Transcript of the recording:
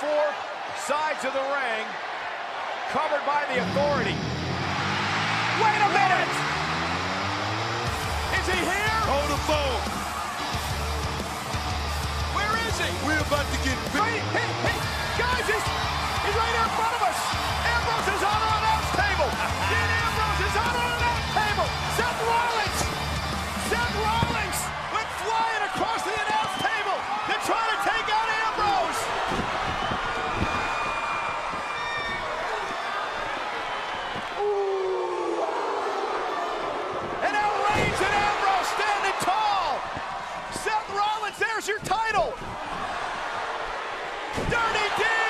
four sides of the ring, covered by the Authority. Wait a minute! Is he here? Hold the phone. Where is he? We're about to get big. Hey, guys, he's right in front of us. Ambrose is on our announce table. Dean Ambrose is on our announce table. Seth Rollins went flying across the announce table to try to take out Ambrose. And now Reigns and Ambrose standing tall. Seth Rollins, there's your title. Dirty D!